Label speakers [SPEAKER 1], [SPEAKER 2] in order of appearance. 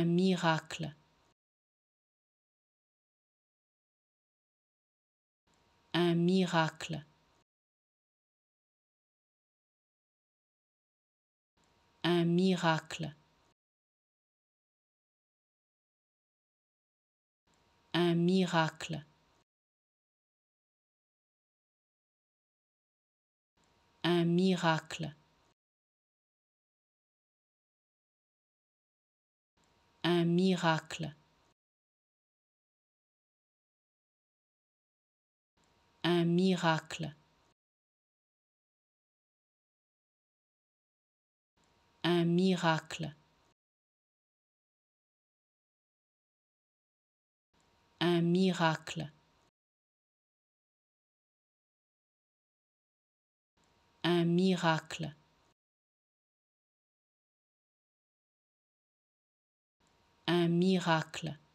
[SPEAKER 1] un miracle, un miracle, un miracle, un miracle, un miracle, un miracle, un miracle, un miracle, un miracle, un miracle, un miracle.